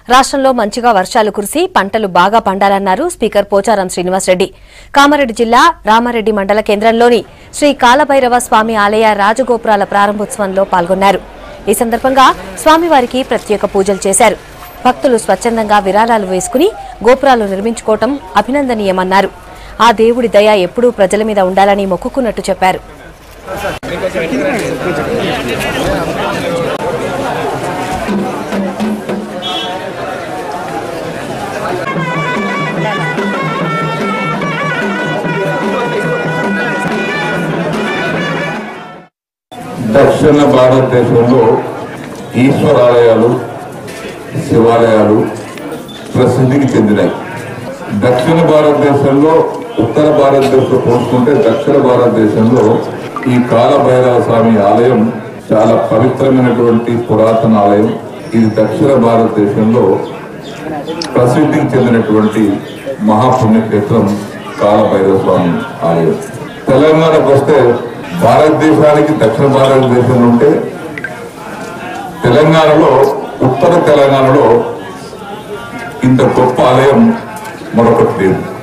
రాష్ట్రంలో మంచిగా వర్షాలు కురిసి పంటలు బాగా పండాలన్నారు స్పీకర్ పోచారం శ్రీనివాసరెడ్డి. కామారెడ్డి జిల్లా రామారెడ్డి మండల కేంద్రంలోని శ్రీ కాలభైరవ స్వామి ఆలయ రాజగోపురాల ప్రారంభోత్సవంలో పాల్గొన్నారు. ఈ సందర్భంగా స్వామివారికి ప్రత్యేక పూజలు చేశారు. భక్తులు స్వచ్ఛందంగా విరాళాలు వేసుకుని గోపురాలు నిర్మించుకోవడం అభినందనీయమన్నారు. ఆ దేవుడి దయ ఎప్పుడూ ప్రజల మీద ఉండాలని మొక్కుకున్నట్టు చెప్పారు. దక్షిణ భారతదేశంలో ఈశ్వరాలయాలు శివాలయాలు ప్రసిద్ధికి చెందినాయి. దక్షిణ భారతదేశంలో ఉత్తర భారతదేశంలో పోల్చుకుంటే దక్షిణ భారతదేశంలో ఈ కాలభైరవ స్వామి ఆలయం చాలా పవిత్రమైనటువంటి పురాతన ఆలయం. ఇది దక్షిణ భారతదేశంలో ప్రసిద్ధికి చెందినటువంటి మహాపుణ్యక్షేత్రం కాలభైరవ స్వామి ఆలయం. తెలంగాణకు వస్తే భారతదేశానికి దక్షిణ భారతదేశంలో ఉంటే తెలంగాణలో ఉత్తర తెలంగాణలో ఇంత గొప్ప ఆలయం మరొకటి లేదు.